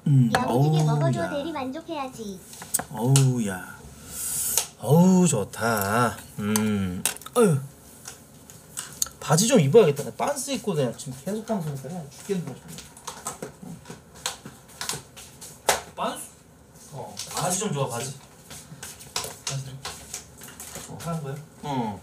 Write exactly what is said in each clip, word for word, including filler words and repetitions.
음, 야무지게 먹어도 어우야. 대리 만족해야지. 어우야. 어우 좋다. 음. 어휴. 바지 좀 입어야겠다. 나 빤스 입고 그냥 지금 계속 방송하니까 그냥 죽겠네. 빤스? 어. 바지 좀 줘, 바지. 바지. 어, 하는 거야? 어.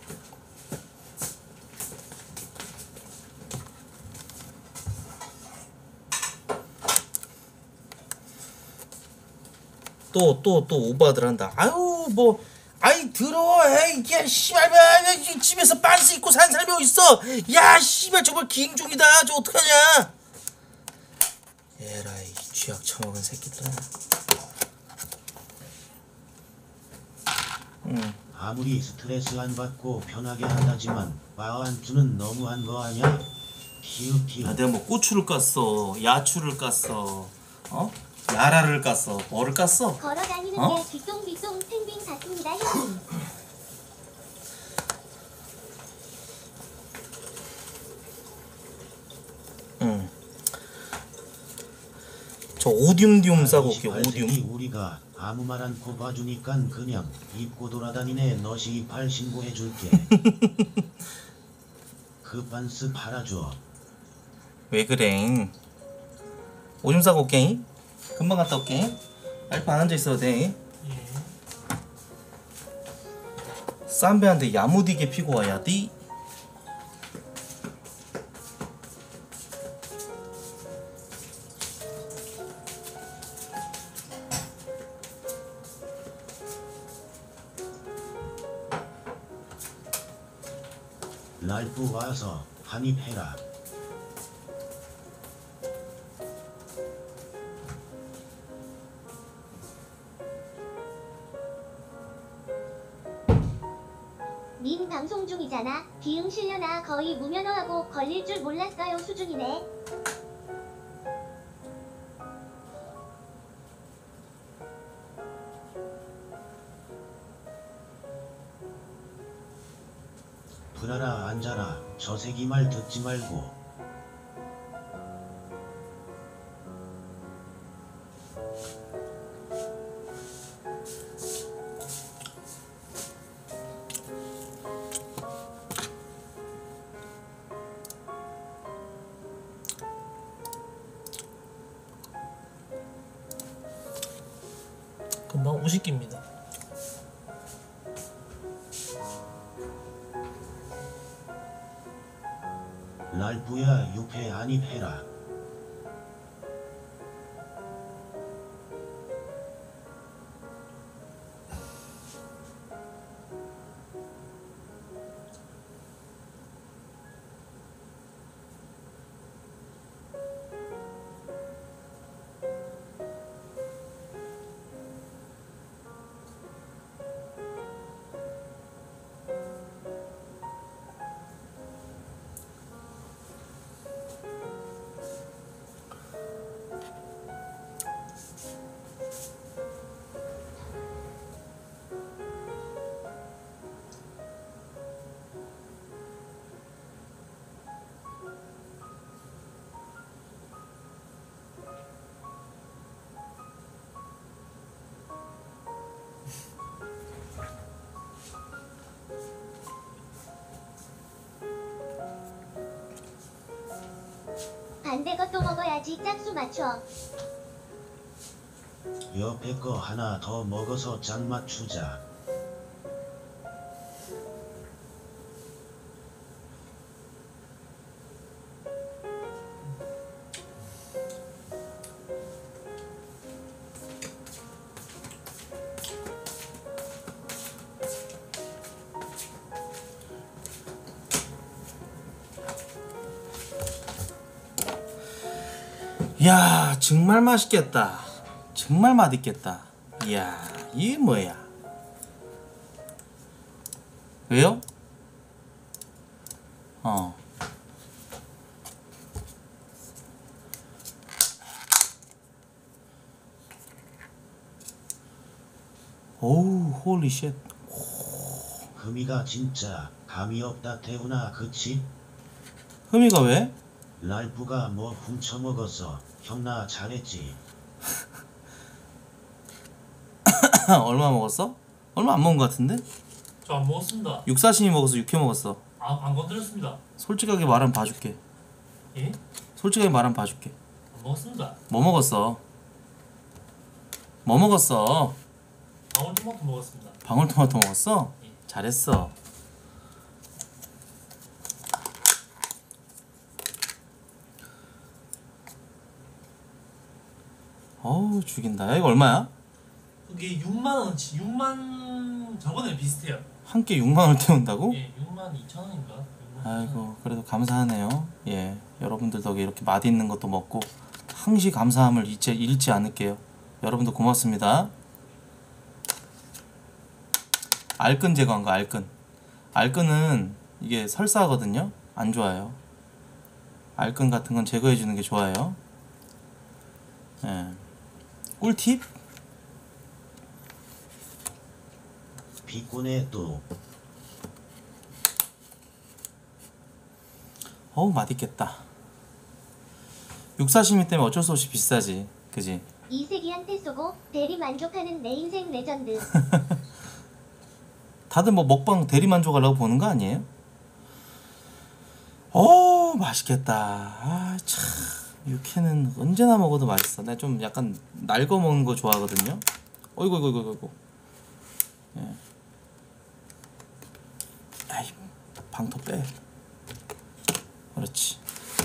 또 또 또 오바들 한다. 아유 뭐 아이 더러워. 에이 야 씨발 야, 집에서 빤스 입고 산 사람이 어딨어. 야 씨발 정말 기행종이다. 저 어떡하냐. 에라이 쥐약 처먹은 새끼들아. 응. 아무리 스트레스 안 받고 편하게 한다지만 마안주는 너무한 거 아냐? 키읔 키읔. 아, 내가 뭐 고추를 깠어, 야추를 깠어, 어? 야라를 깠어, 뭐를 깠어? 걸어다니는 어? 게 뒤뚱뒤뚱 탱빙 같습니다 형님. 응. 저 오듐듐 싸고 올게. 이십팔 세기 오듐. 우리가 아무 말 않고 봐주니깐 그냥 입고 돌아다니네. 너시 이팔 신고해줄게. 그 반스 팔아줘. 왜 그래? 오줌 싸고 올게. 금방 갔다 올게. 알바 안 앉아 있어도 돼. 쌈배한테 야무지게 피고 와야 돼. 랄프 와서 한입 해라. 님 방송 중이잖아. 비응 실려나 거의 무면허하고 걸릴 줄 몰랐어요 수준이네. 불아라 앉아라. 저 새끼 말 듣지 말고. 금방 오십깁니다. 랄프야 육회 한입 해라. 반대 것도 먹어야지 짝수 맞춰. 옆에 거 하나 더 먹어서 짝 맞추자. 야 정말 맛있겠다. 정말 맛있겠다. 이야 이게 뭐야? 왜요? 어. 오우 홀리 쉣. 흠이가 진짜 감이 없다 태훈아. 그치? 흠이가 왜? 랄프가 뭐 훔쳐먹었어. 형 나 잘했지. 얼마 먹었어? 얼마 안 먹은 것 같은데? 저 안 먹었습니다. 육사심이 먹었어, 육회 먹었어. 안, 안 건드렸습니다. 솔직하게 말하면 봐줄게. 예? 솔직하게 말하면 봐줄게. 안 먹었습니다. 뭐 먹었어? 뭐 먹었어? 방울토마토 먹었습니다. 방울토마토 먹었어? 예. 잘했어. 어우 죽인다. 야, 이거 얼마야? 그게 육만 원치, 육만 저번에 비슷해요. 한 끼 육만 원 태운다고? 예, 육만 이천 원인가? 아이고 그래도 감사하네요. 예, 여러분들 덕에 이렇게 맛있는 것도 먹고 항시 감사함을 잊지, 잃지 않을게요. 여러분들 고맙습니다. 알끈 제거한 거 알끈. 알끈은 이게 설사거든요. 안 좋아요. 알끈 같은 건 제거해 주는 게 좋아요. 예. 꿀팁? 비꼬네 또. 어우 맛있겠다. 육사시미 때문에 어쩔 수 없이 비싸지. 그지? 이세기한테 쏘고 대리 만족하는 내 인생 레전드. 다들 뭐 먹방 대리만족하려고 보는 거 아니에요? 어 맛있겠다. 아 참 육회는 언제나 먹어도 맛있어. 내가 좀 약간 날거 먹는 거 좋아하거든요. 어이구 어이구 어이구 어이구. 예. 아이 방토 빼. 그렇지.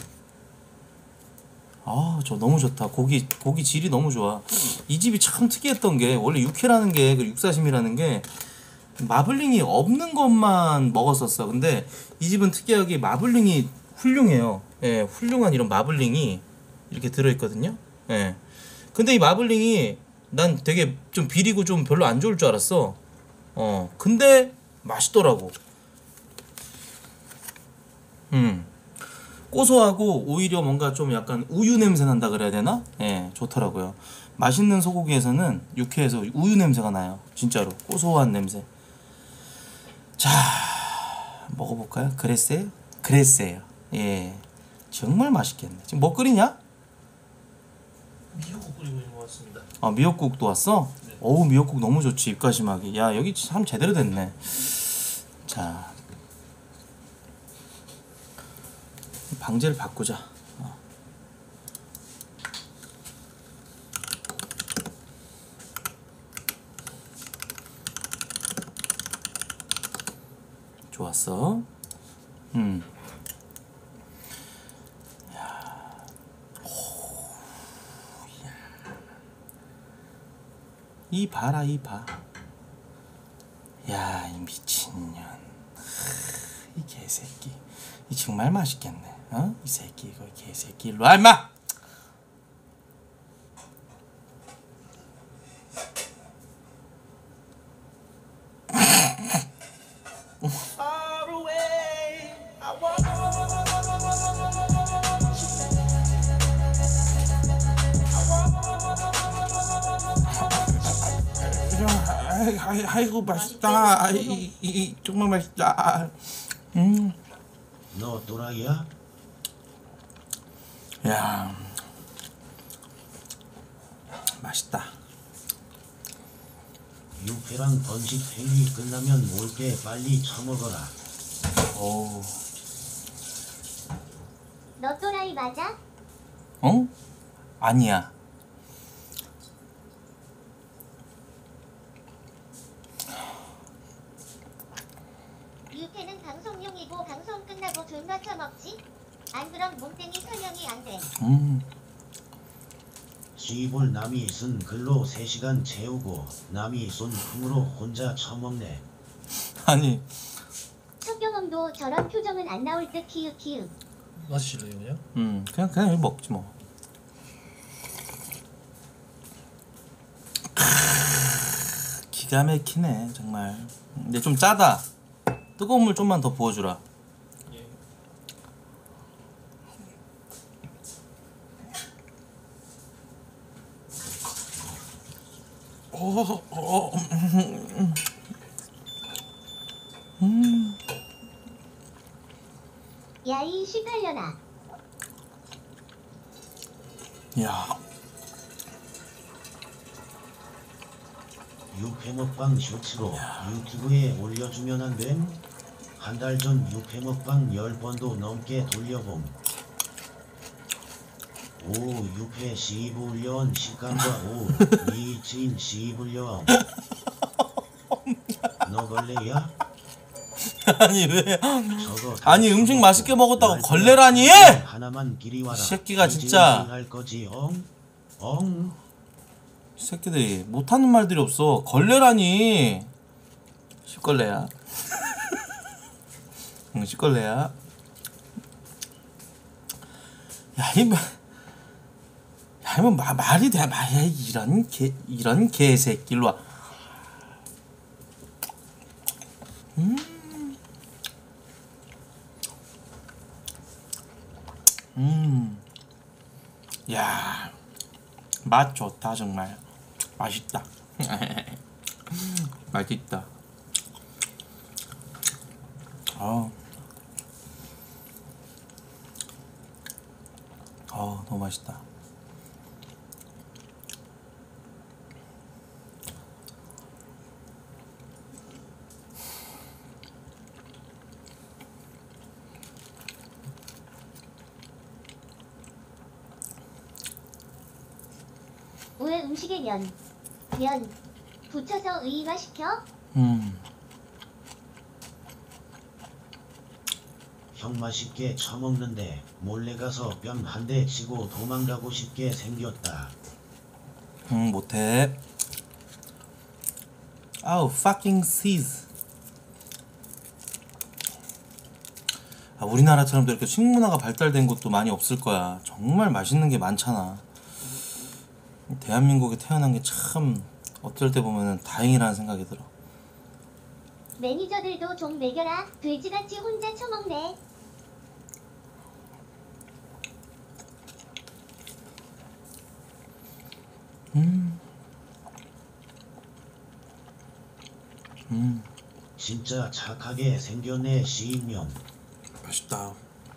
아 저 너무 좋다. 고기 고기 질이 너무 좋아. 이 집이 참 특이했던 게 원래 육회라는 게 그 육사심이라는 게 마블링이 없는 것만 먹었었어. 근데 이 집은 특이하게 마블링이 훌륭해요. 예, 훌륭한 이런 마블링이 이렇게 들어있거든요. 예. 근데 이 마블링이 난 되게 좀 비리고 좀 별로 안 좋을 줄 알았어. 어, 근데 맛있더라고. 음. 고소하고 오히려 뭔가 좀 약간 우유 냄새 난다 그래야 되나? 예, 좋더라고요. 맛있는 소고기에서는 육회에서 우유 냄새가 나요. 진짜로 고소한 냄새. 자, 먹어볼까요? 그랬어요? 그랬어요. 예, 정말 맛있겠네. 지금 뭐 끓이냐? 미역국 끓이고 있는 것 같습니다. 아, 미역국도 왔어? 네. 어우, 미역국 너무 좋지. 입가심하기. 야, 여기 참 제대로 됐네. 자, 방제를 바꾸자. 어. 좋았어. 음. 야. 오, 야. 이 봐라 이 봐. 야, 이 미친년. 이 개새끼. 이 정말 맛있겠네. 어? 이 새끼 이거 개새끼 일로 와 임마! 아이, 아이, 아이고 맛있다. 아이, 이, 이, 정말 맛있다. 음. 너 또라이야? 야, 맛있다. 육회랑 번식 행위 끝나면 올 때 빨리 처먹어라. 오, 너 또라이 맞아? 어? 아니야. 육회는 방송용이고 방송 끝나고 존나 처먹지? 안 그럼 몸땡이 설명이 안 돼. 음, 시볼 남이 쓴 글로 세 시간 채우고 남이 쏜 품으로 혼자 처먹네. 아니 첫 경험도 저런 표정은 안 나올 듯 키읔 키읔. 마시실래요 그냥? 음, 그냥 그냥 이거 먹지 뭐. 크으, 기가 막히네 정말. 근데 좀 짜다. 뜨거운 물 좀만 더 부어주라. 예. 오, 오, 음, 야이 십팔년아. 야, 육회 먹방 쇼츠로 유튜브에 올려주면 안 됨? 한 달 전 육회 먹방 열 번도 넘게 돌려봄. 오 육회 씨불련 식감과 오 미친 씨불련. 너 걸레야? 아니 왜? 저거 아니 음식 맛있게 먹었다고 날 걸레라니? 하나만 길이 와라. 이 새끼가 진짜. 할 거지 엉? 엉? 이 새끼들이 못하는 말들이 없어. 걸레라니. 십걸레야. 응, 십걸레야. 야, 이 마, 야, 이거 마, 말이 돼, 말이야. 이런 개, 이런 개새끼. 일로 와. 음. 음. 야. 맛 좋다, 정말. 맛있다. 맛있다. 아, 아 너무 맛있다. 왜 음식에 면, 면 붙여서 의의화 시켜? 음. 형 맛있게 처먹는데 몰래 가서 뺨 한 대 치고 도망가고 싶게 생겼다. 음, 못해. 아우, fucking seas. 아, 우리나라처럼 이렇게 식문화가 발달된 곳도 많이 없을 거야. 정말 맛있는 게 많잖아. 대한민국에 태어난 게 참 어떨 때 보면은 다행이라는 생각이 들어. 매니저들도 좀 먹여라. 돼지같이 혼자 처먹네. 음. 음. 진짜 착하게 생겼네 시인형. 맛있다.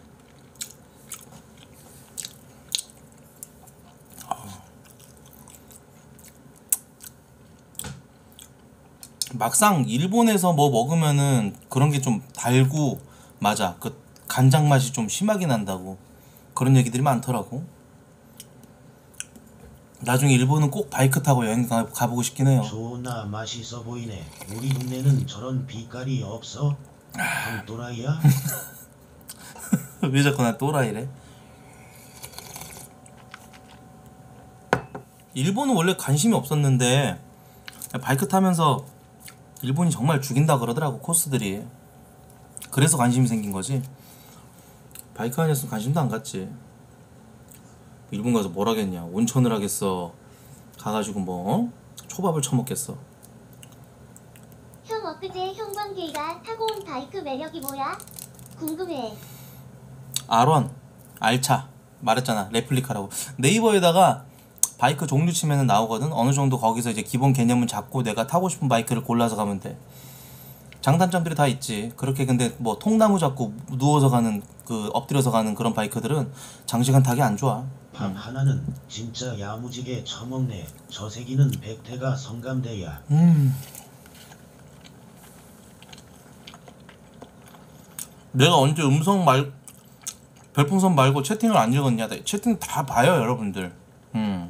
막상 일본에서 뭐 먹으면은 그런 게 좀 달고, 맞아, 그 간장 맛이 좀 심하게 난다고 그런 얘기들이 많더라고. 나중에 일본은 꼭 바이크 타고 여행 가, 가보고 싶긴 해요. 좋나 맛있어 보이네. 우리 동네는 저런 빛깔이 없어? 형 또라이야? 왜 자꾸 나 또라이래? 일본은 원래 관심이 없었는데 바이크 타면서 일본이 정말 죽인다 그러더라고, 코스들이. 그래서 관심이 생긴 거지. 바이크 아니었으면 관심도 안 갔지. 일본 가서 뭘 하겠냐, 온천을 하겠어, 가가지고 뭐 어? 초밥을 처먹겠어. 형 엊그제 형광계가 타고 온 바이크 매력이 뭐야? 궁금해. 알원, 알차, 말했잖아, 레플리카라고. 네이버에다가 바이크 종류 치면은 나오거든. 어느 정도 거기서 이제 기본 개념은 잡고 내가 타고 싶은 바이크를 골라서 가면 돼. 장단점들이 다 있지. 그렇게 근데 뭐 통나무 잡고 누워서 가는, 그 엎드려서 가는 그런 바이크들은 장시간 타기 안 좋아. 밥 하나는 진짜 야무지게 처먹네. 저 새끼는 백태가 성감대야. 음. 내가 언제 음성 말 별풍선 말고 채팅을 안 읽었냐? 나 채팅 다 봐요, 여러분들. 음.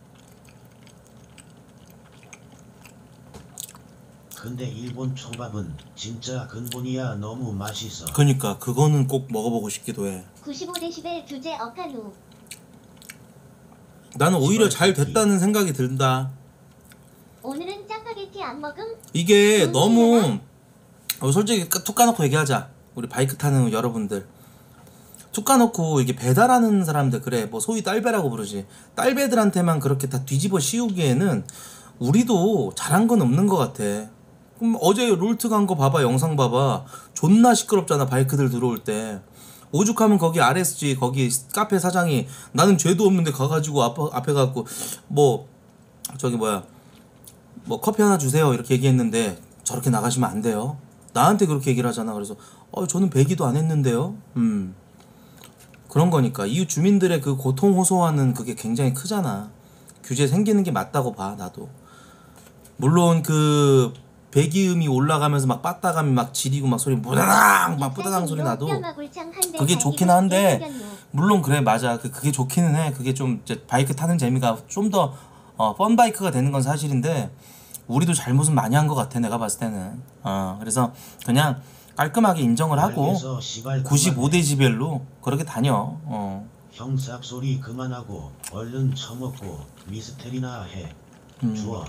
근데 일본 초밥은 진짜 근본이야. 너무 맛있어. 그니까 그거는 꼭 먹어보고 싶기도 해. 구십오 데시벨 규제 억한우. 나는 오히려 잘 됐다는 생각이 든다. 오늘은 짜파게티 안 먹음? 이게 음, 너무 어, 솔직히 툭 까놓고 얘기하자. 우리 바이크 타는 여러분들, 툭 까놓고 이게 배달하는 사람들, 그래 뭐 소위 딸배라고 부르지, 딸배들한테만 그렇게 다 뒤집어 씌우기에는 우리도 잘한 건 없는 것 같아. 그럼 어제 롤트 간 거 봐봐, 영상 봐봐. 존나 시끄럽잖아, 바이크들 들어올 때. 오죽하면 거기 알에스지 거기 카페 사장이 나는 죄도 없는데 가가지고 앞, 앞에 가갖고 뭐 저기 뭐야 뭐 커피 하나 주세요 이렇게 얘기했는데 저렇게 나가시면 안 돼요. 나한테 그렇게 얘기를 하잖아. 그래서 어 저는 배기도 안 했는데요. 음 그런 거니까 이웃 주민들의 그 고통 호소하는 그게 굉장히 크잖아. 규제 생기는 게 맞다고 봐, 나도. 물론 그 배기음이 올라가면서 막 빠따감이 막 지리고 막 소리 무다당 막 뿌다당 소리 나도 그게 좋긴 한데 물론 그래 맞아 그 그게 좋기는 해. 그게 좀 이제 바이크 타는 재미가 좀 더 어, 펀 바이크가 되는 건 사실인데 우리도 잘못은 많이 한 것 같아 내가 봤을 때는. 어 그래서 그냥 깔끔하게 인정을 하고 알겠어, 시발 구십오 그만해. 데시벨로 그렇게 다녀. 어. 형 쌉소리 그만하고 얼른 처먹고 미스테리나 해. 음. 주워.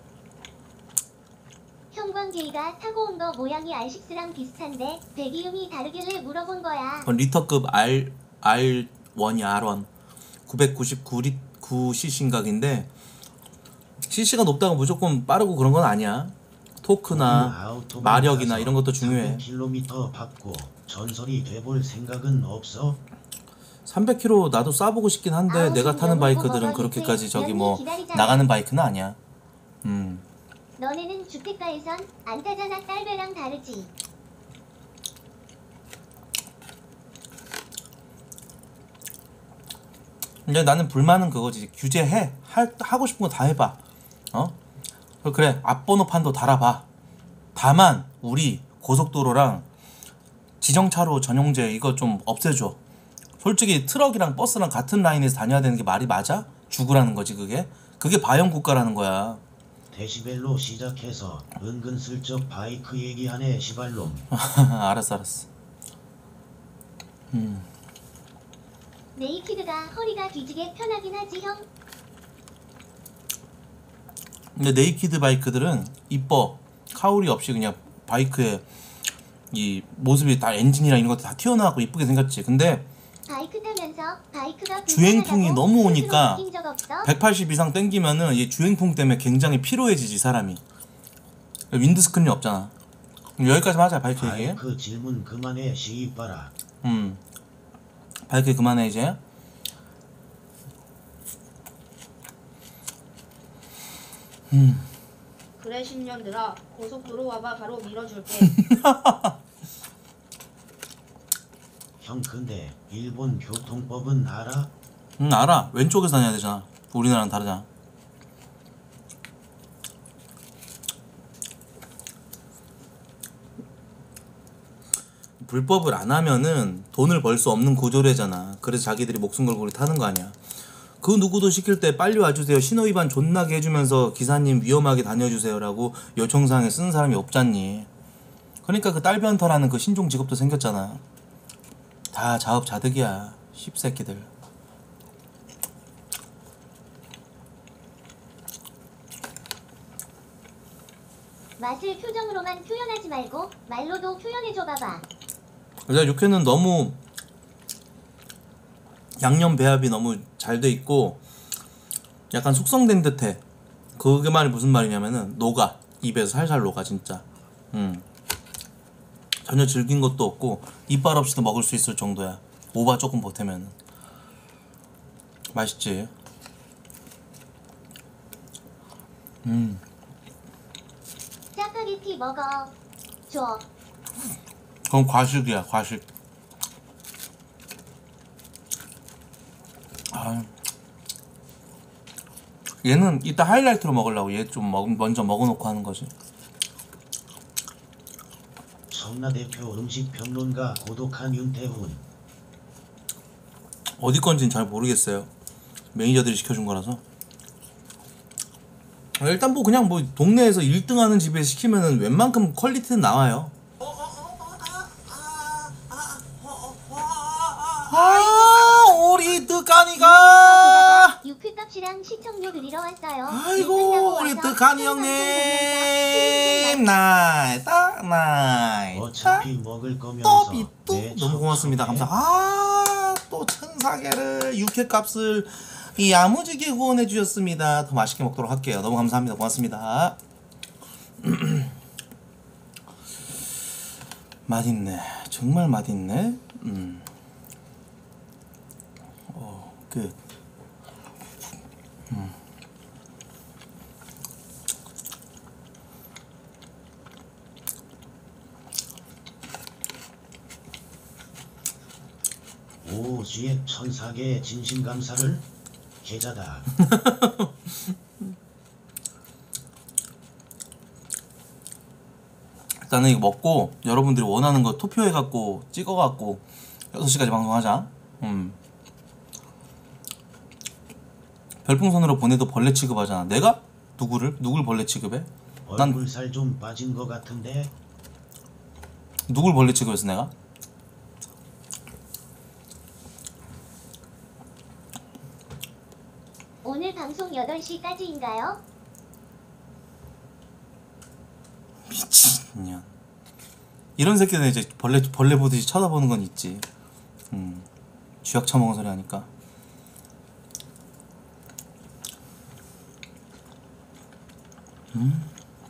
형광게이가 타고 온 거 모양이 알식스랑 비슷한데 배기음이 다르길래 물어본 거야. 그건 리터급 R R1이 알원 구백구십구 씨씨인각인데 씨씨가 높다고 무조건 빠르고 그런 건 아니야. 토크나 마력이나 이런 것도 중요해. 킬로미터 받고 전설이 돼볼 생각은 없어? 삼백 킬로미터 나도 쏴보고 싶긴 한데 아우, 내가 타는 너무 바이크들은 고마워, 그렇게까지 이제 저기 뭐 연이 기다리잖아. 나가는 바이크는 아니야. 음. 너네는 주택가에선 안 타잖아. 딸배랑 다르지. 근데 나는 불만은 그거지. 규제해. 할, 하고 싶은 거 다 해봐. 어? 그래 앞번호판도 달아봐. 다만 우리 고속도로랑 지정차로 전용제 이거 좀 없애줘. 솔직히 트럭이랑 버스랑 같은 라인에서 다녀야 되는 게 말이 맞아? 죽으라는 거지 그게? 그게 바연국가라는 거야. 데시벨로 시작해서 은근슬쩍 바이크 얘기하네 시발놈. 알았어 알았어. 음. 네이키드가 허리가 뒤지게 편하긴 하지 형. 근데 네이키드 바이크들은 이뻐. 카울이 없이 그냥 바이크에 이 모습이 다 엔진이랑 이런 것도 다 튀어나왔고 이쁘게 생겼지. 근데 바이크 타면서 바이크가 주행풍이 불편하다고 너무 스스로 오니까 느낀 적 없어? 백팔십 이상 땡기면은 이 주행풍 때문에 굉장히 피로해지지 사람이. 윈드스크린이 없잖아. 그럼 여기까지만 하자 바이크 얘기. 바이크 질문 그만해 시입봐라. 음. 바이크 그만해 이제. 음. 그래 십년들아 고속도로 와봐 바로 밀어줄게. 형 근데 일본 교통법은 알아? 응 알아. 왼쪽에서 다녀야 되잖아. 우리나라랑 다르잖아. 불법을 안 하면은 돈을 벌 수 없는 구조래잖아. 그래서 자기들이 목숨 걸고 우리 타는 거 아니야. 그 누구도 시킬 때 빨리 와주세요. 신호위반 존나게 해주면서 기사님 위험하게 다녀주세요라고 요청사항에 쓰는 사람이 없잖니. 그러니까 그 딸변터라는 그 신종 직업도 생겼잖아. 다 자업자득이야. 씹새끼들. 맛을 표정으로만 표현하지 말고 말로도 표현해줘 봐봐. 그래서 육회는 너무 양념 배합이 너무 잘 돼 있고 약간 숙성된 듯해. 그게 말이 무슨 말이냐면은 녹아. 입에서 살살 녹아 진짜. 음. 전혀 질긴 것도 없고 이빨 없이도 먹을 수 있을 정도야. 오바 조금 보태면 맛있지. 음. 짜파게티 먹어. 줘. 그건 과식이야 과식. 아. 얘는 이따 하이라이트로 먹으려고 얘 좀 먼저 먹어놓고 하는 거지. 청라대표 음식평론가 고독한 윤태훈. 어디 건지는 잘 모르겠어요. 매니저들이 시켜준 거라서. 일단 뭐 그냥 뭐 동네에서 일 등 하는 집에 시키면은 웬만큼 퀄리티는 나와요. 아 우리 뜨까니가 유쾌값이랑 시청료 드리러 왔어요. 아이고 우리 뜨까니 형님 나이 딱 나이 어차피 먹을 거면서 또비 또 내 너무 고맙습니다. 첩첩해. 감사. 아또 천사계를 육회값을 이 야무지게 후원해 주셨습니다. 더 맛있게 먹도록 할게요. 너무 감사합니다. 고맙습니다. 맛있네. 정말 맛있네. 음. 어, 끝. 음. 오수의 천사계의 진심 감사를 계좌다. 나는 이거 먹고 여러분들이 원하는 거 투표해갖고 찍어갖고 여섯 시까지 방송하자. 음. 별풍선으로 보내도 벌레 취급하잖아. 내가? 누구를? 누굴 벌레 취급해? 난 얼굴 살 좀 빠진 거 같은데. 누굴 벌레 취급했어 내가? 오늘 방송 여덟 시까지인가요? 미친년. 이런 새끼들 이제 벌레 벌레 보듯이 쳐다보는 건 있지. 음. 쥐약 처먹은 소리 하니까. 음.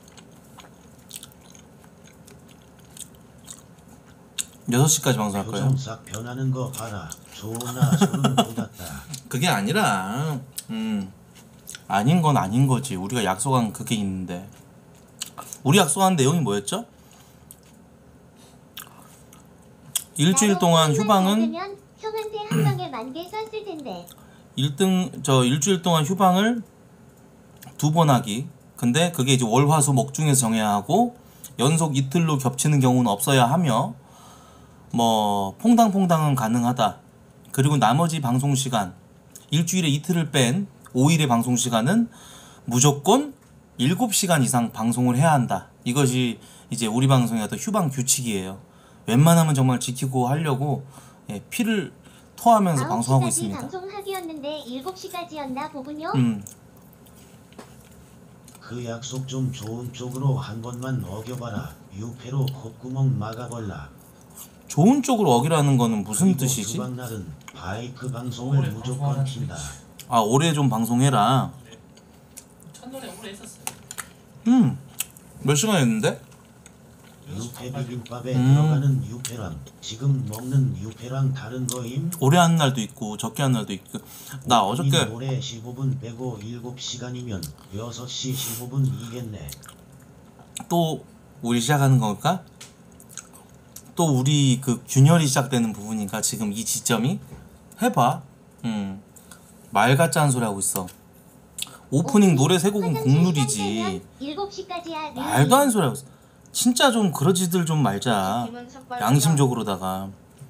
여섯 시까지 방송할 거예요. 표정 싹 변하는 거 봐라. 좋으나 소름 돋았다. 그게 아니라 음. 아닌 건 아닌 거지. 우리가 약속한 그게 있는데. 우리 약속한 내용이 뭐였죠? 일주일 동안 휴방은 면 형한테 한 방에 만 개 썼을 텐데. 일 등 저 일주일 동안 휴방을 두 번 하기. 근데 그게 이제 월, 화, 수, 목 중에서 정해야 하고 연속 이틀로 겹치는 경우는 없어야 하며 뭐 퐁당퐁당은 가능하다. 그리고 나머지 방송 시간 일주일에 이틀을 뺀 오 일의 방송 시간은 무조건 일곱 시간 이상 방송을 해야 한다. 이것이 이제 우리 방송의 어떤 휴방 규칙이에요. 웬만하면 정말 지키고 하려고 예, 피를 토하면서 방송하고 있습니다. 방송하기였는데 일곱 시까지였나 보군요. 음. 그 약속 좀 좋은 쪽으로 한 번만 어겨봐라. 유패로 콧구멍 막아볼라. 좋은 쪽으로 어기라는 거는 무슨 그리고 뜻이지? 주방날은 바이크 방송을 무조건 킨다. 아 올해 좀 방송해라. 첫날에 오래 했었어요. 음. 몇 시간 했는데? 유패 비빔밥에 음. 들어가는 유패랑 지금 먹는 유패랑 다른 거임? 오래 하는 날도 있고 적게 하는 날도 있고. 나 어저께 노래 십오 분 빼고 일곱 시간이면 여섯 시 십오 분이겠네. 또 우리 시작하는 걸까? 또 우리 그 균열이 시작되는 부분이니까 지금 이 지점이 해봐. 음. 말 같지 않은 소리 하고 있어. 오프닝 노래 세 곡은 국룰이지. 일곱 시까지야. 말도 안 소리 하고 있어. 진짜 좀 그러지들 좀 말자. 양심적으로다가.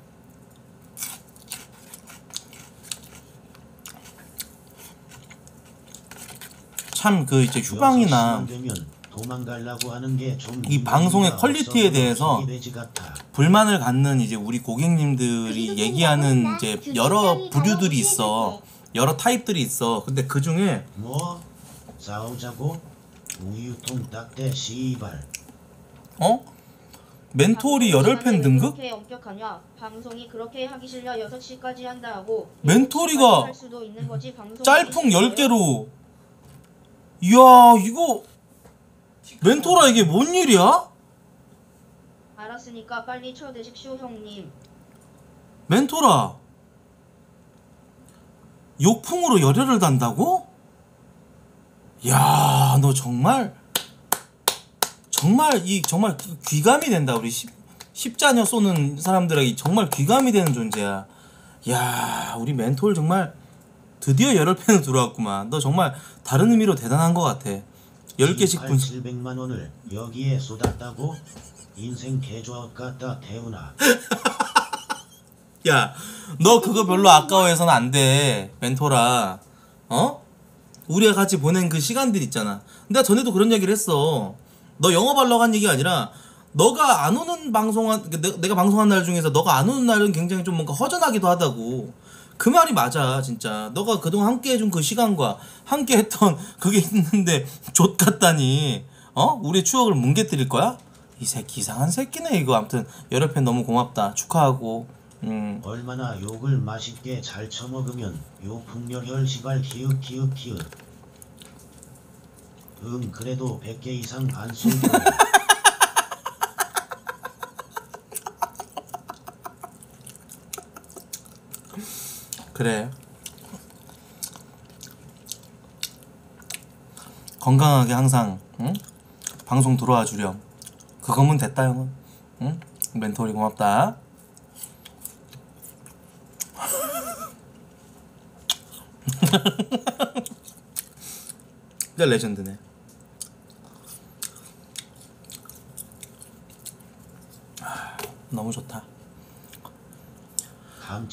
참 그 이제 휴방이나 도망가려고 하는 게 좀 이 방송의 퀄리티에 대해서 불만을 갖는 이제 우리 고객님들이 얘기하는 이제 여러 부류들이 있어. 여러 타입들이 있어. 근데 그 중에 뭐 싸우자고 우유통 딱대 씨발. 어? 멘토리 열혈팬 등급? 그렇게 엄격하냐? 방송이 그렇게 하기 싫려 여섯 시까지 한다 하고 멘토리가 할 수도 있는 거지, 방송이 짤풍 열 개로. 이야 이거 멘토라 이게 뭔 일이야? 알았으니까 빨리 쳐드십시오 형님. 멘토라 욕풍으로 열혈을 단다고? 야 너 정말 정말 이 정말 귀감이 된다. 우리 십, 십자녀 쏘는 사람들에게 정말 귀감이 되는 존재야. 야 우리 멘톨 정말 드디어 열혈팬으로 들어왔구만. 너 정말 다른 의미로 대단한 것 같아. 열 개씩 분석. 칠백만 원을 여기에 쏟았다고? 인생 개조업 같다 태우나. 야, 너 그거 별로 아까워해서는 안 돼, 멘토라. 어? 우리가 같이 보낸 그 시간들 있잖아. 내가 전에도 그런 얘기를 했어. 너 영업하려고 한 얘기가 아니라 너가 안 오는 방송한 내가, 내가 방송한 날 중에서 너가 안 오는 날은 굉장히 좀 뭔가 허전하기도 하다고. 그 말이 맞아 진짜. 너가 그동안 함께 해준 그 시간과 함께 했던 그게 있는데 좆 같다니. 어? 우리의 추억을 뭉개뜨릴 거야? 이 새끼 이상한 새끼네 이거. 아무튼 열혈팬 너무 고맙다. 축하하고. 음. 얼마나 욕을 맛있게 잘 처먹으면 욕풍열혈 시발 키읔 키읔 키읔. 응 그래도 백 개 이상 안 쏘고. 그래. 건강하게 항상 응? 방송 들어와 주렴. 그거면 됐다 형은. 응? 멘토리 고맙다. 진짜 레전드네.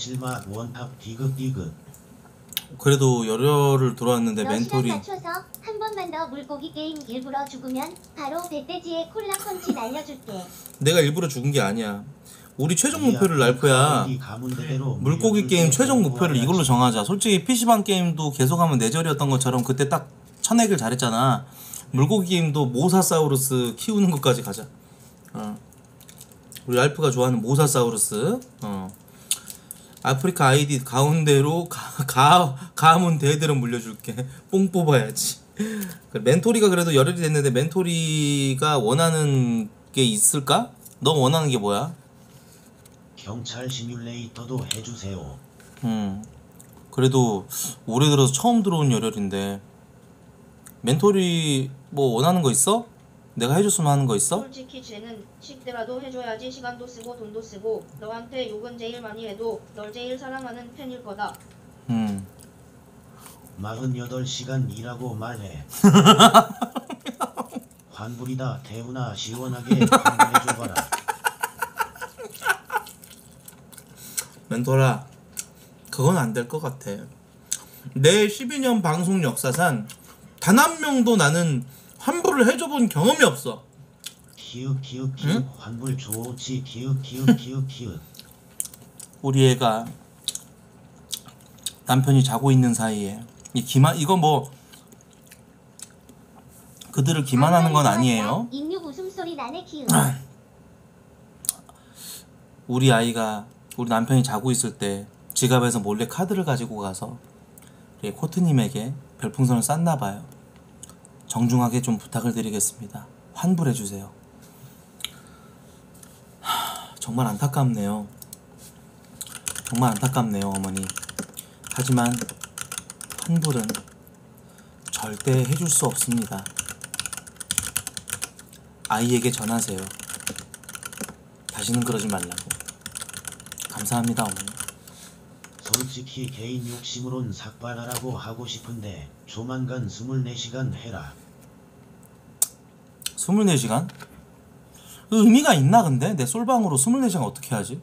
감칠맛 원탑 디귿 디귿. 그래도 열혈을 들어왔는데 너 시간 멘토리 맞춰서 한 번만 더 물고기 게임 일부러 죽으면 바로 배돼지에 콜라 펀치 날려줄게. 내가 일부러 죽은 게 아니야. 우리 최종 목표를 랄프야. 물고기 게임 최종 목표를 이걸로 정하자. 솔직히 피시방 게임도 계속하면 내절이었던 것처럼 그때 딱 천액을 잘했잖아. 물고기 게임도 모사사우루스 키우는 것까지 가자. 어. 우리 랄프가 좋아하는 모사사우루스. 어. 아프리카 아이디 가운데로 가, 가, 가문 대대로 물려줄게. 뽕 뽑아야지. 멘토리가 그래도 열혈이 됐는데 멘토리가 원하는 게 있을까? 너 원하는 게 뭐야? 경찰 시뮬레이터도 해주세요. 음. 그래도 올해 들어서 처음 들어온 열혈인데 멘토리 뭐 원하는 거 있어? 내가 해줬으면 하는 거 있어? 솔직히 쟤는 식대라도 해줘야지. 시간도 쓰고 돈도 쓰고. 너한테 욕은 제일 많이 해도 널 제일 사랑하는 팬일 거다. 음. 마흔여덟 시간 일하고 말해. 환불이다. 태훈아 시원하게 환불해줘봐라. 멘토라, 그건 안 될 것 같아. 내 십이 년 방송 역사상 단 한 명도 나는 환불을 해줘본 경험이 없어. 키읔 키읔 키읔. 응? 환불 좋지. 키읔 키읔 키읔 키읔. 우리 애가 남편이 자고 있는 사이에 이 기만 이거 뭐 그들을 기만하는 건 아니에요. 인육 웃음소리 나네 키읔. 우리 아이가 우리 남편이 자고 있을 때 지갑에서 몰래 카드를 가지고 가서 우리 코트님에게 별풍선을 쐈나봐요. 정중하게 좀 부탁을 드리겠습니다. 환불해주세요. 하, 정말 안타깝네요. 정말 안타깝네요, 어머니. 하지만 환불은 절대 해줄 수 없습니다. 아이에게 전하세요. 다시는 그러지 말라고. 감사합니다, 어머니. 솔직히 개인 욕심으론 삭발하라고 하고 싶은데 조만간 스물네 시간 해라. 스물네 시간? 의미가 있나 근데? 내 솔방으로 스물네 시간 어떻게 하지?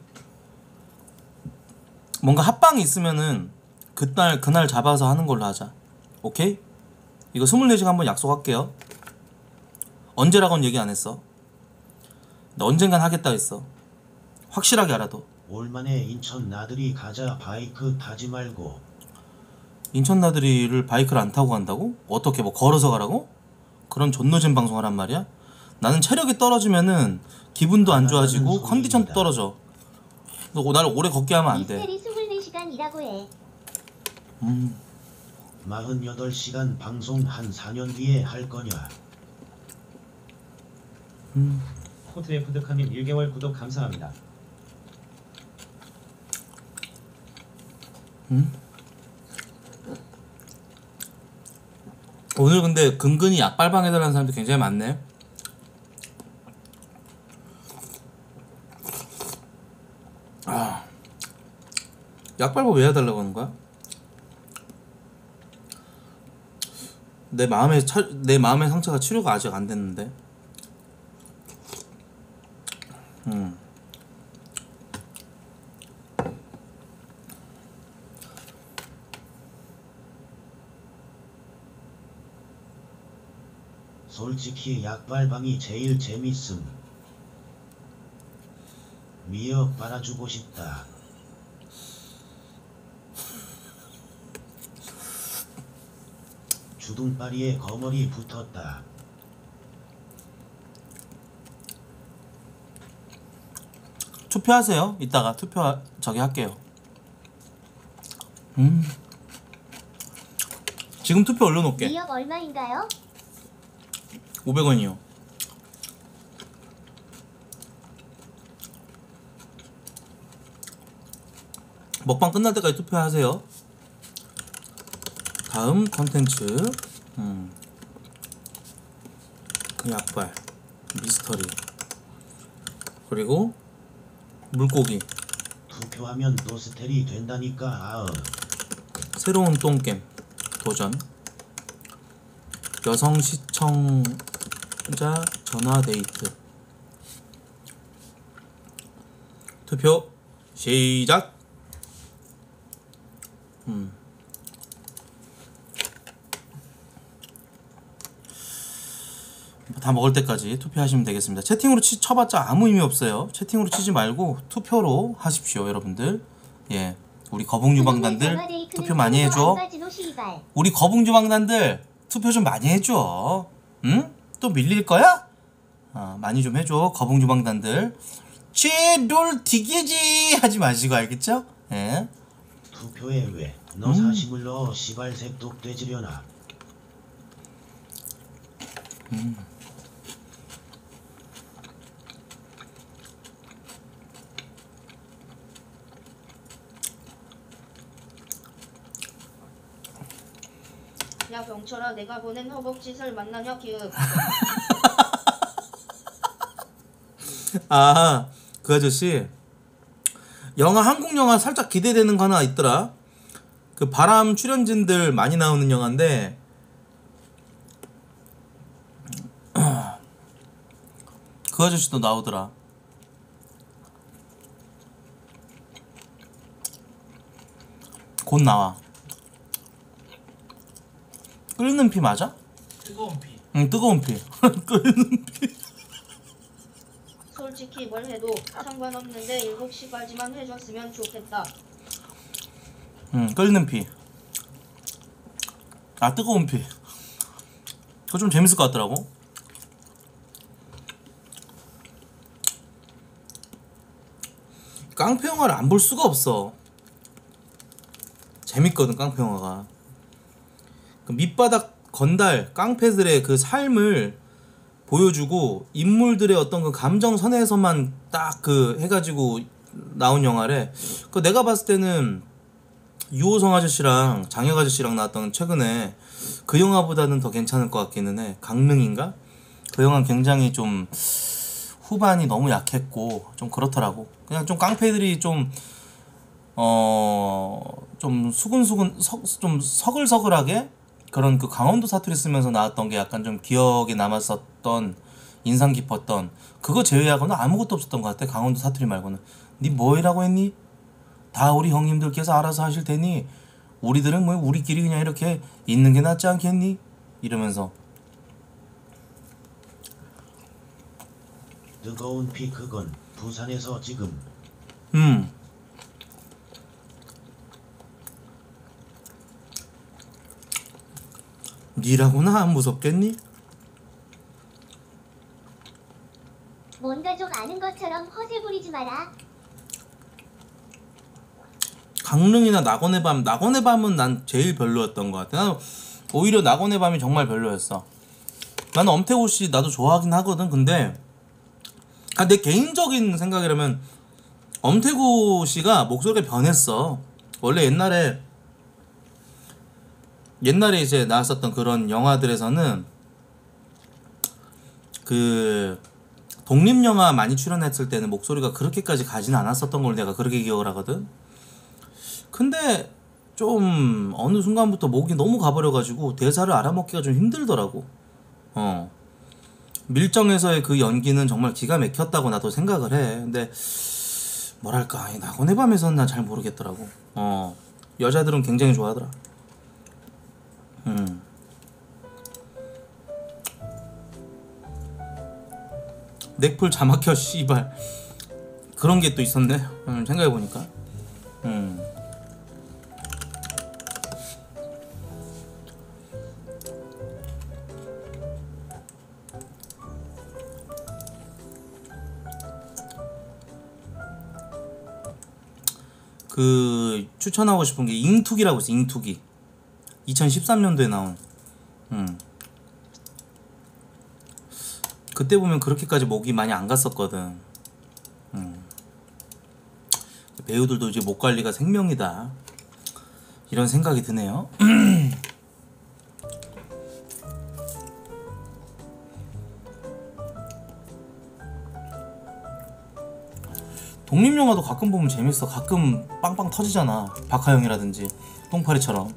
뭔가 합방이 있으면은 그날 그날 잡아서 하는 걸로 하자. 오케이? 이거 스물네 시간 한번 약속할게요. 언제라고는 얘기 안 했어. 나 언젠간 하겠다 했어. 확실하게 알아도. 올만에 인천 나들이 가자. 바이크 타지 말고. 인천 나들이를 바이크를 안 타고 간다고? 어떻게 뭐 걸어서 가라고? 그런 존노잼 방송하란 말이야? 나는 체력이 떨어지면은 기분도 안 좋아지고 컨디션도 떨어져. 너 날 오래 걷게 하면 안 돼. 미스테리 스물네 시간이라고 해. 음. 마흔여덟 시간 방송 한 사 년 뒤에 할 거냐. 음. 코트의 푸드카님 일 개월 구독 감사합니다. 음? 오늘 근데 근근히 약발방 해달라는 사람도 굉장히 많네. 아, 약발방 왜 해달라고 하는 거야? 내 마음의 차, 내 마음의 상처가 치료가 아직 안 됐는데. 음. 솔직히 약발방이 제일 재밌음. 미역 빨아주고 싶다. 주둥파리에 거머리 붙었다. 투표하세요. 이따가 투표 저기 할게요. 음. 지금 투표 올려놓을게. 미역 얼마인가요? 오백 원이요. 먹방 끝날 때까지 투표하세요. 다음 컨텐츠 음. 약발 미스터리 그리고 물고기 투표하면 노스텔이 된다니까. 아으. 새로운 똥겜 도전 여성 시청자 전화 데이트 투표 시작. 음. 다 먹을 때까지 투표하시면 되겠습니다. 채팅으로 치, 쳐봤자 아무 의미 없어요. 채팅으로 치지 말고 투표로 하십시오, 여러분들. 예, 우리 거북유방단들 투표 많이 해줘. 우리 거북유방단들 투표 좀 많이 해줘. 응? 또 밀릴 거야? 어, 많이 좀 해줘, 거북유방단들. 쥐롤 튀기지 하지 마시고, 알겠죠? 예. 투표에 왜 너 사심을 넣어 시발색 독돼지려나. 음. 야 병철아, 내가 보낸 허벅짓을 만나냐 기읍. 아, 그 아저씨 영화, 한국 영화 살짝 기대되는 거 하나 있더라. 그 바람 출연진들 많이 나오는 영화인데 그 아저씨도 나오더라. 곧 나와. 끓는 피 맞아? 뜨거운 피. 응, 뜨거운 피. 끓는 피. 솔직히 뭘 해도 상관없는데 일곱 시까지만 해줬으면 좋겠다. 응, 끓는 피. 아, 뜨거운 피. 그거 좀 재밌을 것 같더라고. 깡패 영화를 안 볼 수가 없어. 재밌거든, 깡패 영화가. 그 밑바닥 건달 깡패들의 그 삶을 보여주고 인물들의 어떤 그 감정선에서만 딱 그 해가지고 나온 영화래. 그 내가 봤을 때는 유호성 아저씨랑 장혁 아저씨랑 나왔던 최근에 그 영화보다는 더 괜찮을 것 같기는 해. 강릉인가? 그 영화는 굉장히 좀 후반이 너무 약했고 좀 그렇더라고. 그냥 좀 깡패들이 좀 어 좀 수근수근 서, 좀 서글서글하게 그런 그 강원도 사투리 쓰면서 나왔던 게 약간 좀 기억에 남았었던, 인상 깊었던, 그거 제외하고는 아무것도 없었던 것 같아. 강원도 사투리 말고는. 니 뭐이라고 했니? 다 우리 형님들께서 알아서 하실 테니 우리들은 뭐 우리끼리 그냥 이렇게 있는 게 낫지 않겠니? 이러면서. 뜨거운 피 그건 부산에서 지금 음. 니라고나 안 무섭겠니? 뭔가 좀 아는 것처럼 허세 부리지 마라. 강릉이나 낙원의 밤, 낙원의 밤은 난 제일 별로였던 것 같아. 난 오히려 낙원의 밤이 정말 별로였어. 나는 엄태호 씨 나도 좋아하긴 하거든. 근데 아, 내 개인적인 생각이라면 엄태구 씨가 목소리가 변했어. 원래 옛날에 옛날에 이제 나왔었던 그런 영화들에서는 그 독립영화 많이 출연했을 때는 목소리가 그렇게까지 가진 않았었던 걸 내가 그렇게 기억을 하거든. 근데 좀 어느 순간부터 목이 너무 가버려가지고 대사를 알아먹기가 좀 힘들더라고. 어. 밀정에서의 그 연기는 정말 기가 막혔다고 나도 생각을 해. 근데 뭐랄까, 이 낙원의 밤에서는 난 잘 모르겠더라고. 어. 여자들은 굉장히 좋아하더라. 음. 넥풀 자막혀 씨발. 그런 게 또 있었네. 음, 생각해보니까. 음. 그 추천하고 싶은 게 잉투기라고 있어. 잉투기 이천십삼 년도에 나온. 음. 그때 보면 그렇게까지 목이 많이 안 갔었거든. 음. 배우들도 이제 목 관리가 생명이다 이런 생각이 드네요. 독립영화도 가끔 보면 재밌어. 가끔 빵빵 터지잖아. 박하영이라든지 똥파리처럼.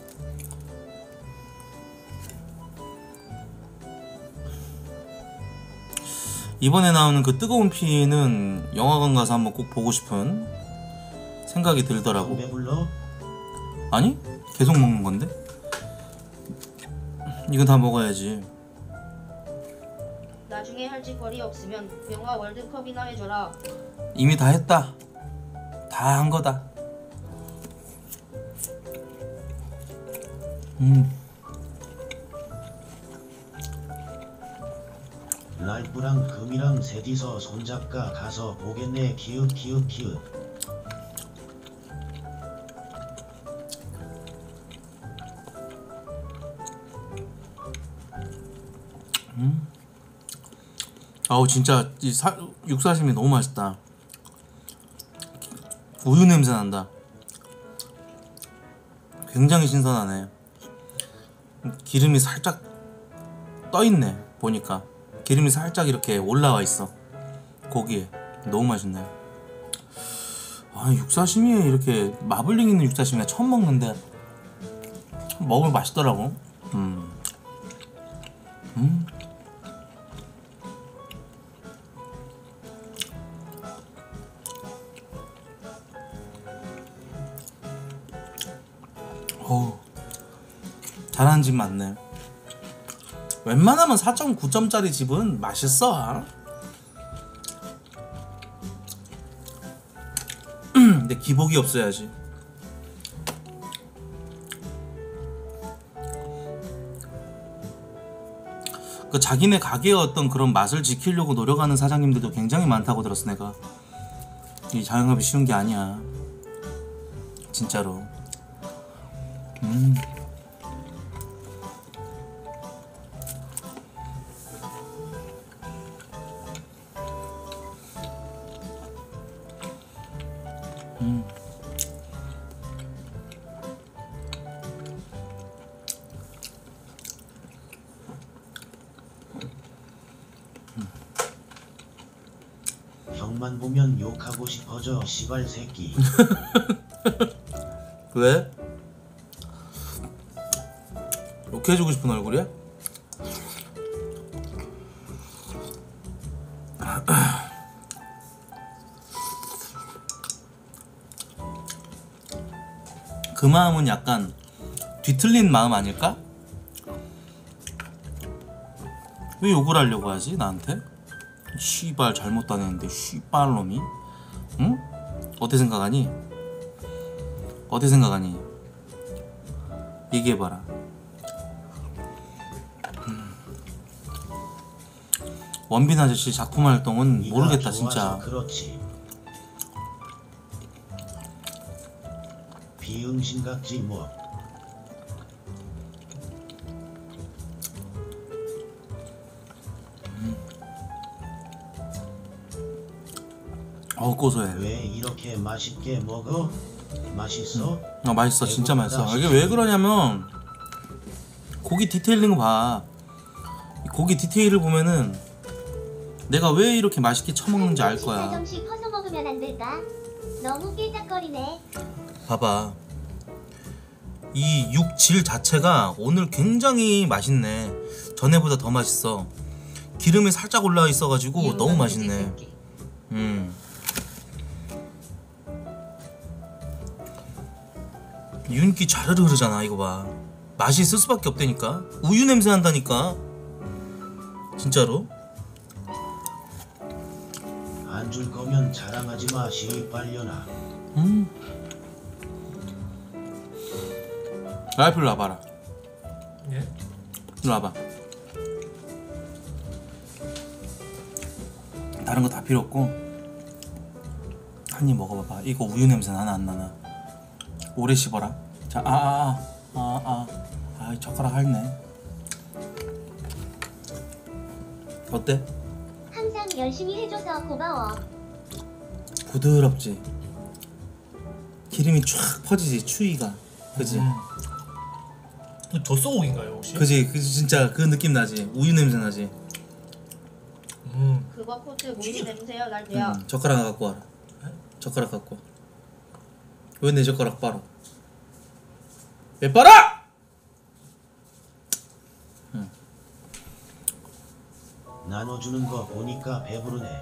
이번에 나오는 그 뜨거운 피는 영화관 가서 한번 꼭 보고 싶은 생각이 들더라고. 배불러? 아니? 계속 먹는 건데? 이건 다 먹어야지. 나중에 할 짓거리 없으면 영화 월드컵이나 해줘라. 이미 다 했다. 다 한 거다. 음. 랄프랑 금이랑 셋이서 손잡가 가서 보겠네. 키읔 키읔 키읔. 음. 아우 진짜 이 사, 육사심이 너무 맛있다. 우유 냄새 난다. 굉장히 신선하네. 기름이 살짝 떠 있네. 보니까 기름이 살짝 이렇게 올라와 있어. 고기에 너무 맛있네. 아, 육사심이 이렇게 마블링 있는 육사심이 처음 먹는데 먹으면 맛있더라고. 음. 음. 어우, 잘하는 집 맞네. 웬만하면 사 점 구 점짜리 집은 맛있어. 근데 기복이 없어야지. 그 자기네 가게의 어떤 그런 맛을 지키려고 노력하는 사장님들도 굉장히 많다고 들었어. 내가 이 자영업이 쉬운 게 아니야 진짜로. 음. 음. 형만 보면 욕하고 싶어져. 시발 새끼. 왜? 욕해주고 싶은 얼굴이야? 그 마음은 약간 뒤틀린 마음 아닐까? 왜 욕을 하려고 하지 나한테? 씨발 잘못도 안 했는데 씨발 놈이? 응? 어떻게 생각하니? 어떻게 생각하니? 얘기해봐라. 음. 원빈 아저씨 작품 활동은 네가 모르겠다 좋아서 진짜. 그렇지. 비응신 같지 뭐. 어우 고소해. 왜 이렇게 맛있게 먹어? 맛있어? 아 맛있어 진짜 배고프다, 맛있어. 이게 왜 그러냐면 고기 디테일링 봐. 이 고기 디테일을 보면은 내가 왜 이렇게 맛있게 처먹는지 알 사 거야. 점씩 퍼서 먹으면 안 될까? 너무 깨작거리네. 봐봐. 이 육질 자체가 오늘 굉장히 맛있네. 전에보다 더 맛있어. 기름이 살짝 올라와 있어가지고 너무 맛있네. 음. 윤기 자르르 흐르잖아. 이거 봐. 맛이 있을 수밖에 없다니까. 우유 냄새 난다니까. 진짜로. 안 줄 거면 자랑하지 마. 시발려나. 음. 라이프 일로 와봐라. 예? 일로 와봐. 다른 거 다 필요 없고 한 입 먹어봐봐. 이거 우유 냄새 나나 안 나나. 오래 씹어라. 자, 아, 아, 아, 아, 아, 아, 젓가락 핥네. 어때? 항상 열심히 해줘서 고마워. 부드럽지. 기름이 쫙 퍼지지. 추위가. 그지? 음. 이거 젖소고기인가요 혹시? 그지? 그지? 진짜 그 느낌 나지. 우유 냄새 나지. 음. 그거 코트 모기 냄새야 날대야. 음, 젓가락 갖고 와라. 젓가락 갖고 와. 왜 내 젓가락 빨아? 왜 빨아? 응. 나눠주는 거 보니까 배부르네.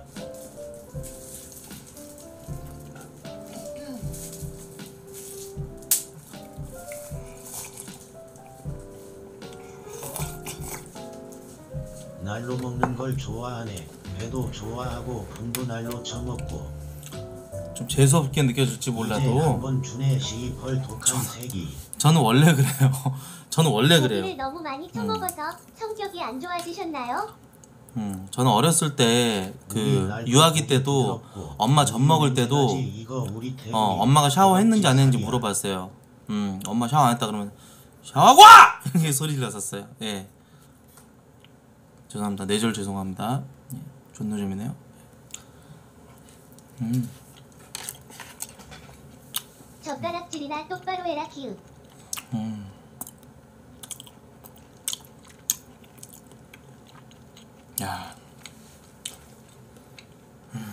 날로 먹는 걸 좋아하네. 회도 좋아하고 분도 날로 처먹고. 좀 재수없게 느껴질지 이제 몰라도 한번 준의 시입헐 독한 색이. 저는 원래 그래요. 저는 원래 고기를 그래요. 너무 많이 처먹어서 성격이 안 좋아지셨나요? 음, 저는 어렸을 때 그 우리 날도 유아기 때도 부드럽고 엄마 젖 먹을 때도 언제까지 이거 우리 태국이 어 엄마가 샤워했는지 안 했는지 살이야. 물어봤어요. 음 엄마 샤워 안 했다 그러면 샤워하고! 이렇게 소리를 났었어요. 예. 죄송합니다. 뇌절 죄송합니다. 예. 존노잼이네요. 음. 젓가락질이나 똑바로 해라 키읔. 음. 야. 음.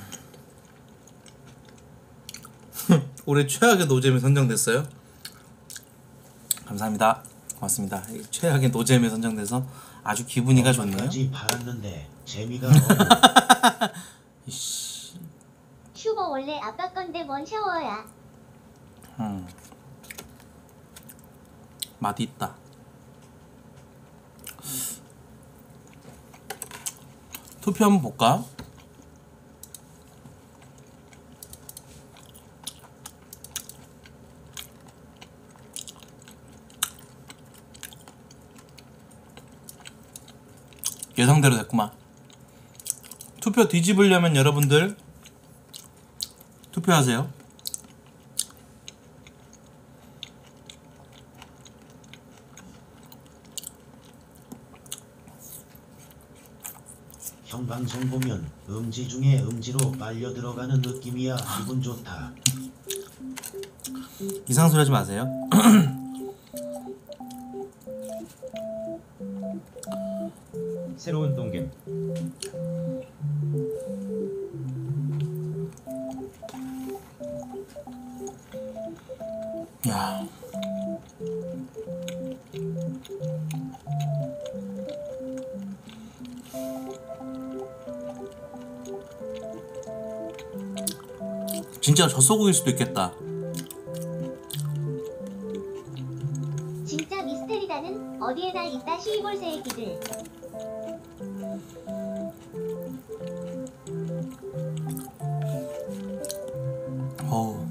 올해 최악의 노잼에 선정됐어요. 감사합니다. 고맙습니다. 최악의 노잼에 선정돼서 아주 기분이가 좋네요. 까지 팔았는데 재미가 없네. 이씨. 슈버 원래 아빠 건데 뭔 샤워야. 음. 맛이 있다. 투표 한번 볼까? 예상대로 됐구만. 투표 뒤집으려면 여러분들 투표하세요. 형 방송 보면 음지 중에 음지로 빨려 들어가는 느낌이야. 기분 좋다. 이상한 소리 하지 마세요. 새로운 똥겜. 야. 진짜 젖소고기일 수도 있겠다. 진짜 미스테리다는 어디에나 있다 시이볼 새끼들. 어우.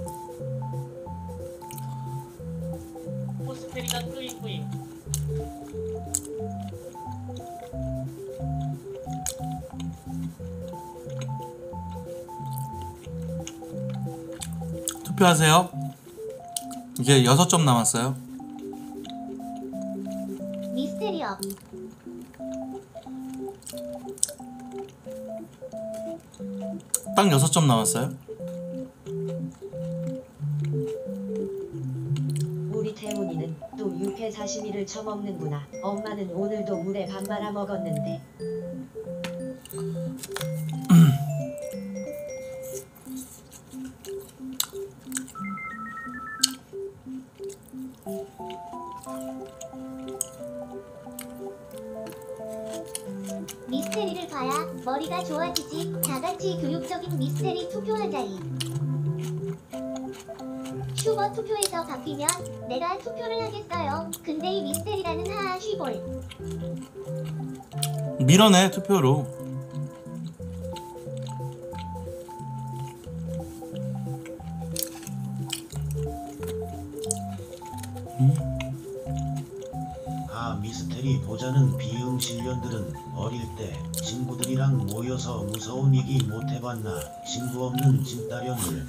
포스테리가 뿌잉뿌잉. 투표하세요. 이제 여섯 점 남았어요. 미스테리업. 딱 여섯 점 남았어요. 우리 태훈이는 또 육회 사시미를 처먹는구나. 엄마는 오늘도 물에 밥 말아 먹었는데. 미스테리를 봐야 머리가 좋아지지. 다같이 교육적인 미스테리 투표하자이. 슈버 투표에서 바뀌면 내가 투표를 하겠어요. 근데 이 미스테리라는 하하 쉬볼. 밀어내 투표로. 아 미스테리 보자는 비응실년들은 어릴 때 친구들이랑 모여서 무서운 얘기 못 해봤나. 친구 없는 진따련들.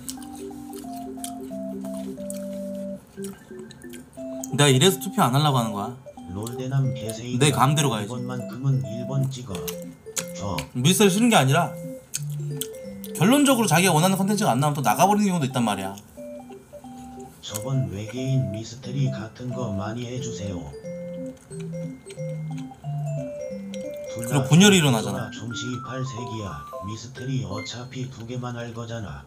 내가 이래서 투표 안 하려고 하는 거야. 롤대남 개새이가 내 감대로 가야지. 이번만큼은 일 번 찍어 줘. 미스터리 싫은 게 아니라 결론적으로 자기가 원하는 컨텐츠가 안 나오면 또 나가버리는 경우도 있단 말이야. 저번 외계인 미스테리 같은 거 많이 해주세요. 그리고 분열이 일어나잖아. 좀 시입할 색이야. 미스테리 어차피 두 개만 할 거잖아.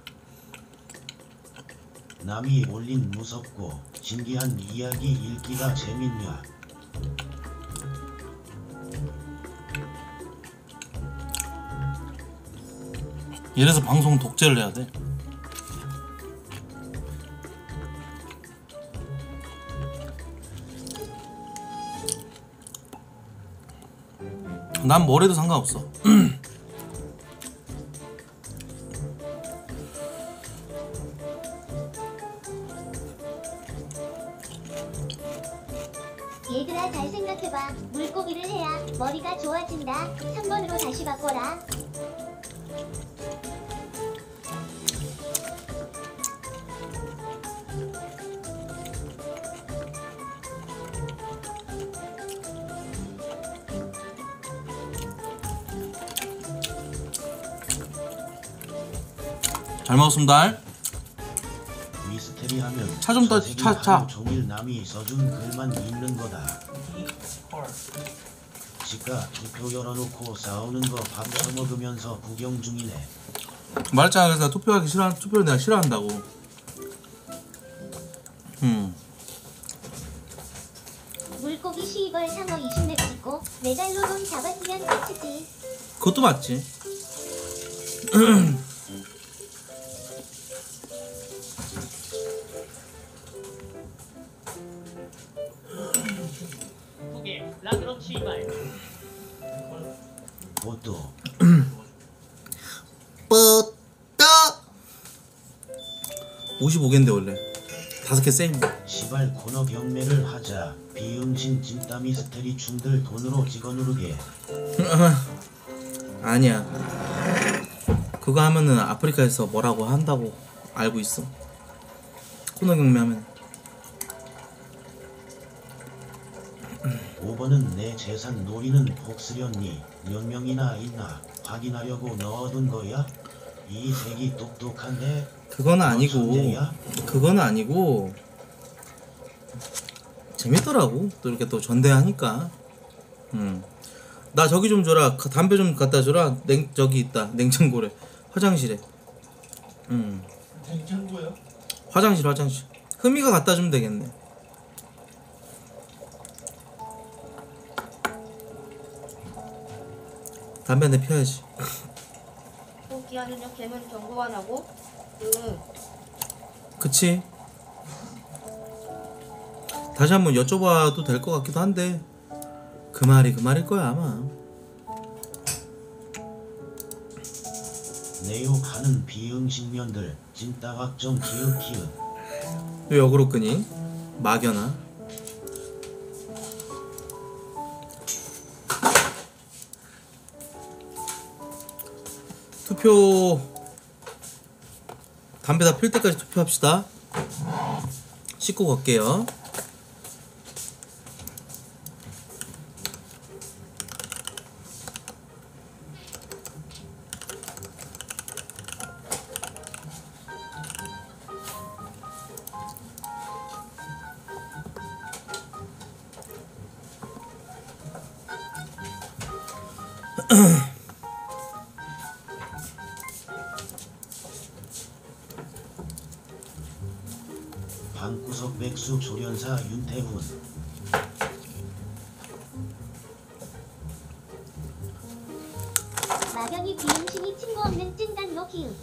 남이 올린 무섭고 신기한 이야기 읽기가 재밌냐. 이래서 방송 독재를 해야 돼. 난 뭐래도 상관없어. 얘들아 잘 생각해봐. 물고기를 해야 머리가 좋아진다. 삼 번으로 다시 바꿔라. 잘 먹었습니다. 미스테리 하면 차좀 떠- 저 차- 색이 차. 하루 종일 남이 써준 글만 읽는 거다. 지가 투표 열어놓고 싸우는 거 밥 처먹으면서 구경 중이네. 말했잖아. 그래서 투표하기 싫어. 투표를 내가 싫어한다고. 음. 물고기 십이벌 상어 이십 렙 찍고 메달로 돈 잡았으면 끝이지. 그것도 맞지. 그게 라그럼 씨발. 그것도 뻗다. 오십오 개인데 원래 다섯 개 세임. 시발 코너 경매를 하자. 비응신 진따 미스테리 충들 돈으로 찍어 누르게. 아니야. 그거 하면은 아프리카에서 뭐라고 한다고 알고 있어. 코너 경매하면. 오 번은 내 재산 노리는 폭스련니 몇 명이나 있나 확인하려고 넣어둔 거야? 이 색이 똑똑한데? 그거는 너 아니고. 천재야? 그거는 아니고. 재밌더라고. 또 이렇게 또 전대하니까. 음. 나 저기 좀 줘라. 그 담배 좀 갖다 줘라. 냉 저기 있다. 냉장고래. 화장실에. 음. 냉장고요? 화장실 화장실. 흠이가 갖다 주면 되겠네. 담배 한 대 피워야지. 포기하는 역캠은 경고 안 하고 응. 그치? 다시 한번 여쭤봐도 될 것 같기도 한데 그 말이 그 말일 거야 아마. 내 욕하는 비응신년들 진따 확정 키읔 키읔. 왜 역으로 끄니? 막연아. 투표 담배 다 필 때까지 투표합시다. 씻고 갈게요. 방구석 백수 조련사 윤태훈. 막연히 비응신이 친구 없는 찐단로 키읔.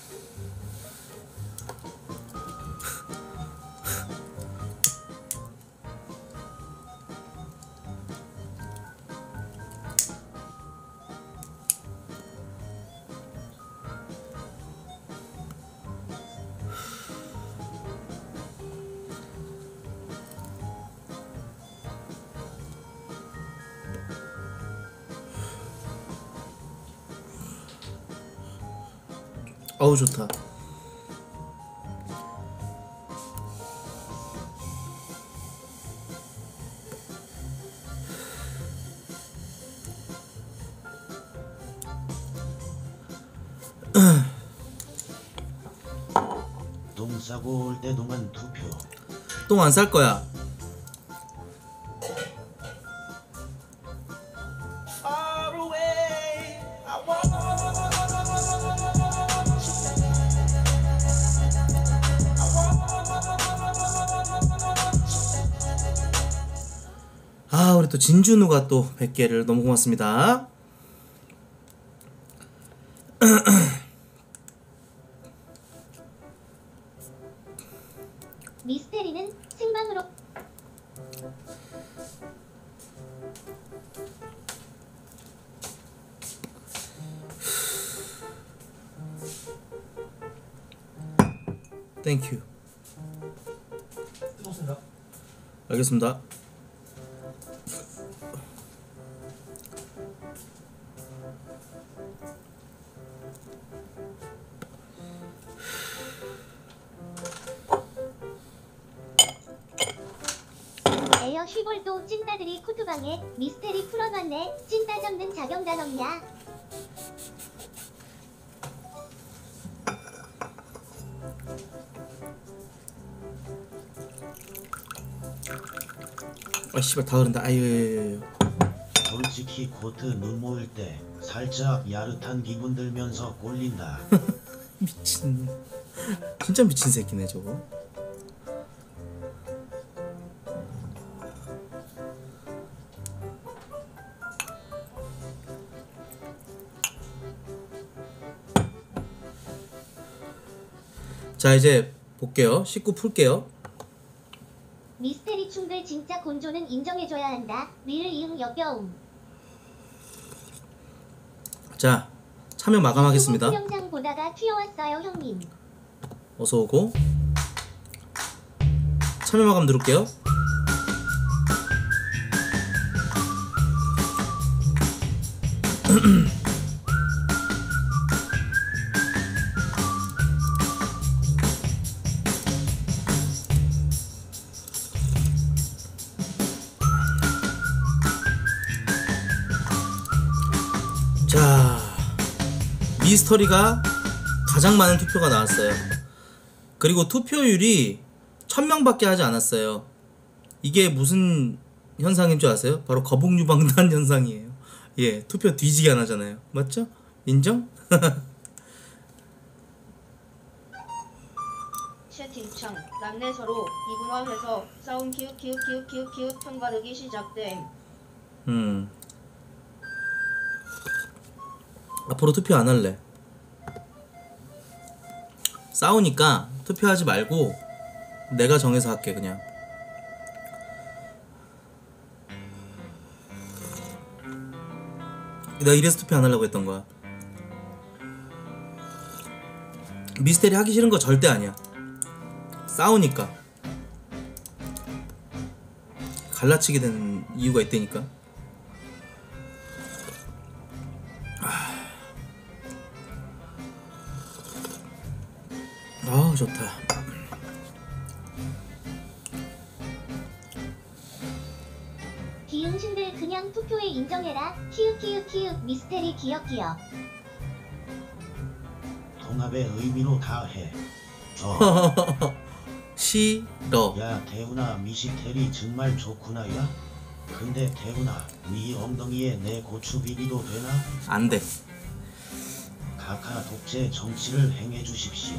어우 좋다. 똥 싸고 올 때 동안 투표. 똥 안 쌀 거야. 아 우리 또 진준우가 또 백 개를 너무 고맙습니다. 미스테리는 생방으로 땡큐. 뜨겁습니다. 알겠습니다. 에어 쉬볼도 찐따들이 코트방에 미스테리 풀어놨네. 찐따 잡는 자경단 없냐? 아 씨발 다 흐른다. 아유. 솔직히 코트 눈 모일 때 살짝 야릇한 기분 들면서 꼴린다. 미친. 진짜 미친 새끼네 저거. 자 이제 볼게요. 십구 풀게요. 미스테리 충들 진짜 곤조는 인정해줘야 한다. 리을 이응 역겨움. 자 참여 마감하겠습니다. 영상 보다가 튀어왔어요 형님. 어서 오고. 참여 마감 누를게요. 자, 미스터리가 가장 많은 투표가 나왔어요. 그리고 투표율이 천 명밖에 하지 않았어요. 이게 무슨 현상인 줄 아세요? 바로 거북유방단 현상이에요. 예, 투표 뒤지게 안 하잖아요. 맞죠? 인정? 채팅창 남내 서로 이분화해서 싸움 키읔 키읔 키읔 키읔 키읔 편가르기 시작됨. 음. 앞으로 투표 안 할래. 싸우니까 투표하지 말고 내가 정해서 할게 그냥. 내가 이래서 투표 안 하려고 했던 거야. 미스테리 하기 싫은 거 절대 아니야. 싸우니까 갈라치게 된 이유가 있다니까. 아 좋다. 비응신들 그냥 투표에 인정해라. 키읔 키읔 키읔 미스테리 기억 기억. 통합의 의미로 다 해. 어. 싫어. 야 태훈아 미시테리 정말 좋구나 야. 근데 태훈아 네 엉덩이에 내 고추 비비도 되나? 안 돼. 카카 독재 정치를 행해 주십시오.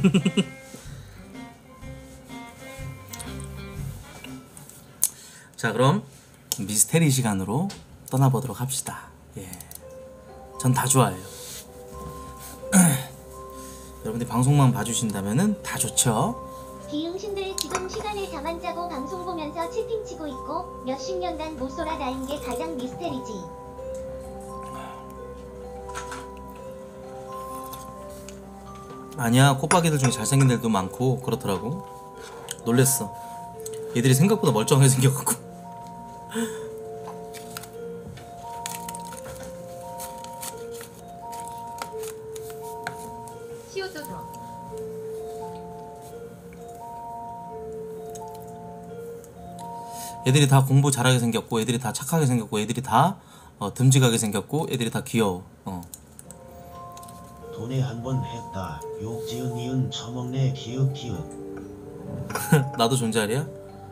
자 그럼 미스테리 시간으로 떠나보도록 합시다. 예, 전 다 좋아해요. 여러분들 방송만 봐주신다면은 다 좋죠. 비응신들 지금 시간을 잠 안 자고 방송 보면서 채팅 치고 있고 몇십 년간 못 쏘라다닌 게 가장 미스테리지. 아니야, 콧박이들 중에 잘생긴 애들도 많고 그렇더라고. 놀랬어. 얘들이 생각보다 멀쩡하게 생겨갖고. 시오토토. 애들이 다 공부 잘하게 생겼고, 애들이 다 착하게 생겼고, 애들이 다 어, 듬직하게 생겼고, 애들이 다 귀여워. 어. 돈에 한 번 했다. 욕 지은 이은 처먹네 기읍 기읍. 나도 존잘이야?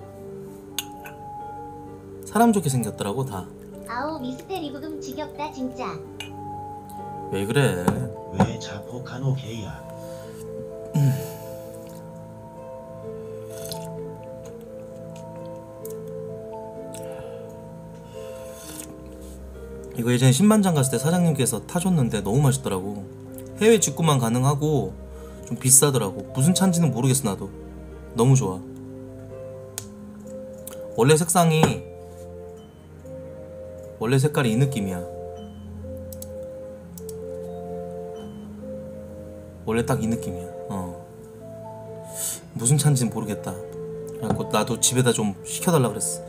사람 좋게 생겼더라고 다. 아오 미스테리 부금 지겹다 진짜. 왜 그래? 왜 자폭하노 개야. 이거 예전에 신반장 갔을 때 사장님께서 타줬는데 너무 맛있더라고. 해외 직구만 가능하고 좀 비싸더라고. 무슨 차인지는 모르겠어 나도. 너무 좋아. 원래 색상이 원래 색깔이 이 느낌이야. 원래 딱 이 느낌이야. 어. 무슨 차인지는 모르겠다. 그래갖고 나도 집에다 좀 시켜달라 그랬어.